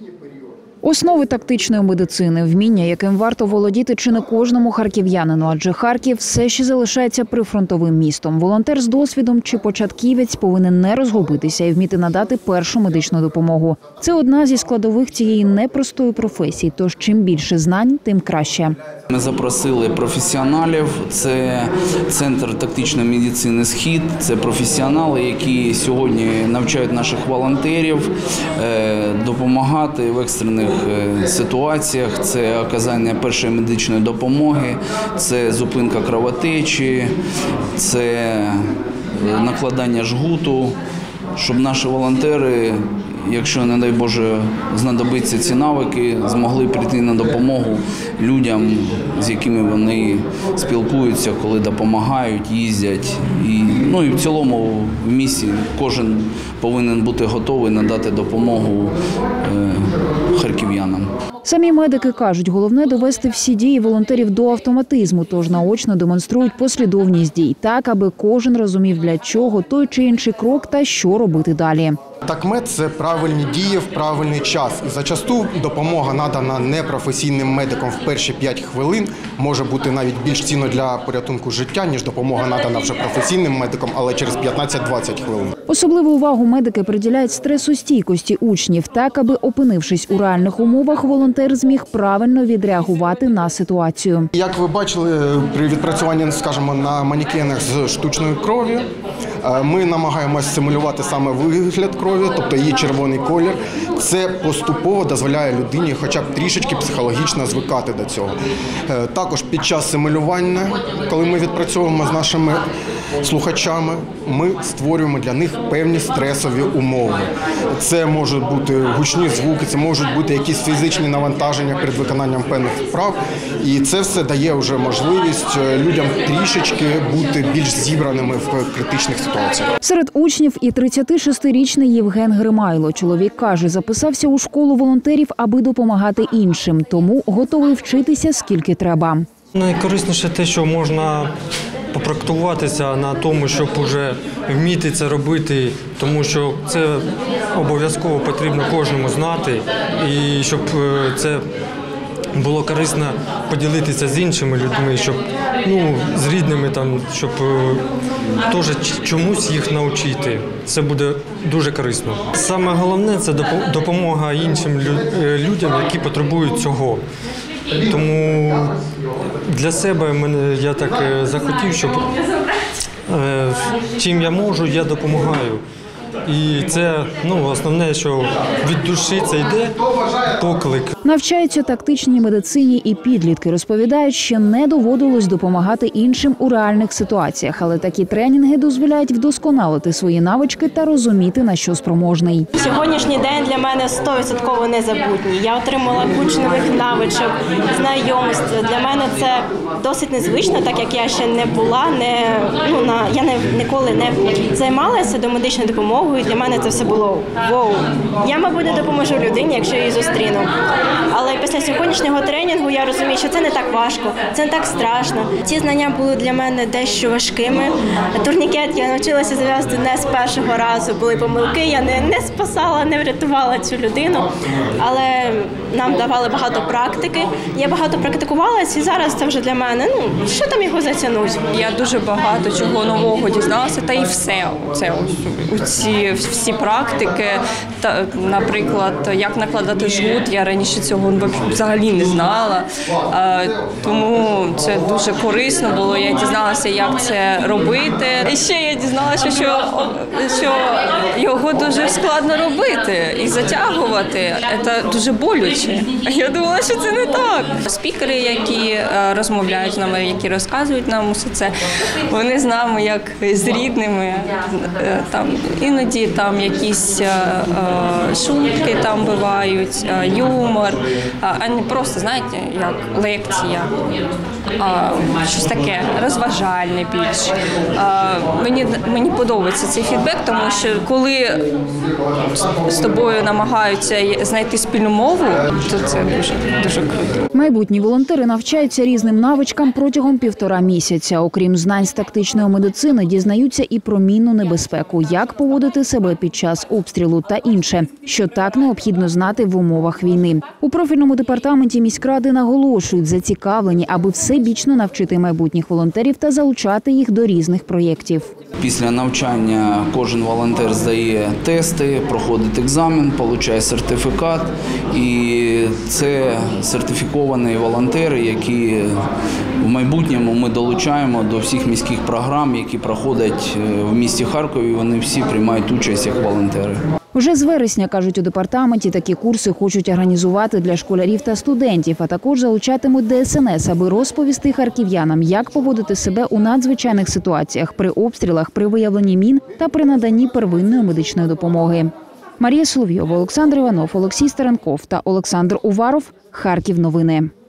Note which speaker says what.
Speaker 1: Основи тактичної медицини – вміння, яким варто володіти чи не кожному харків'янину, адже Харків все ще залишається прифронтовим містом. Волонтер з досвідом чи початківець повинен не розгубитися і вміти надати першу медичну допомогу. Це одна зі складових цієї непростої професії, тож чим більше знань, тим краще.
Speaker 2: Ми запросили професіоналів, це Центр тактичної медицини «Схід», це професіонали, які сьогодні навчають наших волонтерів допомагати в екстрених ситуаціях, це оказання першої медичної допомоги, це зупинка кровотечі, це накладання жгуту, щоб наші волонтери, якщо, не дай Боже, знадобиться ці навики, змогли прийти на допомогу людям, з якими вони спілкуються, коли допомагають, їздять. І в цілому в місті кожен повинен бути готовий надати допомогу харків'янам.
Speaker 1: Самі медики кажуть, головне довести всі дії волонтерів до автоматизму, тож наочно демонструють послідовність дій, так, аби кожен розумів, для чого той чи інший крок та що робити далі.
Speaker 3: Такмед – це правильні дії в правильний час. І зачасту допомога, надана непрофесійним медикам в перші 5 хвилин, може бути навіть більш цінною для порятунку життя, ніж допомога, надана вже професійним медикам, але через 15-20 хвилин.
Speaker 1: Особливу увагу медики приділяють стресостійкості учнів, так, аби, опинившись у реальних умовах, волонтер зміг правильно відреагувати на ситуацію.
Speaker 3: Як ви бачили, при відпрацюванні, скажімо, на манекенах з штучною кров'ю, ми намагаємося симулювати саме вигляд крові, тобто її червоний колір. Це поступово дозволяє людині хоча б трішечки психологічно звикати до цього. Також під час симулювання, коли ми відпрацьовуємо з нашими слухачами, ми створюємо для них певні стресові умови. Це можуть бути гучні звуки, це можуть бути якісь фізичні навантаження перед виконанням певних вправ. І це все дає вже можливість людям трішечки бути більш зібраними в критичних ситуаціях.
Speaker 1: Серед учнів і 36-річний Євген Гримайло. Чоловік каже, записався у школу волонтерів, аби допомагати іншим, тому готовий вчитися скільки треба.
Speaker 4: Найкорисніше те, що можна попрактикуватися на тому, щоб вже вміти це робити, тому що це обов'язково потрібно кожному знати, і щоб це було корисно поділитися з іншими людьми, щоб з рідними щоб теж чомусь їх навчити. Це буде дуже корисно. Саме головне це допомога іншим людям, які потребують цього. Тому для себе я так захотів, щоб чим я можу, я допомагаю. І це основне, що від душі це йде поклик.
Speaker 1: Навчаються тактичній медицині і підлітки. Розповідають, що не доводилось допомагати іншим у реальних ситуаціях, але такі тренінги дозволяють вдосконалити свої навички та розуміти, на що спроможний.
Speaker 5: Сьогоднішній день для мене 100% незабутній. Я отримала кучу нових навичок, знайомств. Для мене це досить незвично, так як я ще не була, я ніколи не займалася домедичною допомогою. І для мене це все було «Воу». Я, мабуть, не допоможу людині, якщо її зустріну. Але після сьогоднішнього тренінгу я розумію, що це не так важко, це не так страшно. Ці знання були для мене дещо важкими. Турнікет я навчилася зав'язати не з першого разу. Були помилки, я не спасала, не врятувала цю людину. Але нам давали багато практики. Я багато практикувалася, і зараз це вже для мене, що там його затягнуть.
Speaker 6: Я дуже багато чого нового дізналася, та і все. Всі практики, наприклад, як накладати жгут, я раніше цього взагалі не знала, тому це дуже корисно було, я дізналася, як це робити. І ще я дізналася, що його дуже складно робити і затягувати, це дуже болюче. Я думала, що це не так. Спікери, які розмовляють з нами, які розказують нам усе це, вони з нами як з рідними, іноді якісь шутки бувають, юмор, приклад, а не просто, знаєте, як лекція, щось таке розважальне більш. Мені подобається цей фідбек, тому що коли з тобою намагаються знайти спільну мову, то це дуже круто.
Speaker 1: Майбутні волонтери навчаються різним навичкам протягом 1,5 місяця. Окрім знань з тактичної медицини, дізнаються і про мінну небезпеку, як поводити себе під час обстрілу та інше, що так необхідно знати в умовах війни. У профільному департаменті міськради наголошують, зацікавлені, аби всебічно навчити майбутніх волонтерів та залучати їх до різних проєктів.
Speaker 2: Після навчання кожен волонтер здає тести, проходить екзамен, отримує сертифікат. І це сертифіковані волонтери, які в майбутньому ми долучаємо до всіх міських програм, які проходять в місті Харкові. Вони всі приймають участь як волонтери.
Speaker 1: Вже з вересня, кажуть у департаменті, такі курси хочуть організувати для школярів та студентів, а також залучатимуть ДСНС, аби розповісти харків'янам, як поводити себе у надзвичайних ситуаціях при обстрілах, при виявленні мін та при наданні первинної медичної допомоги. Марія Соловйова, Олександр Іванов, Олексій Старенков та Олександр Уваров. Харків новини.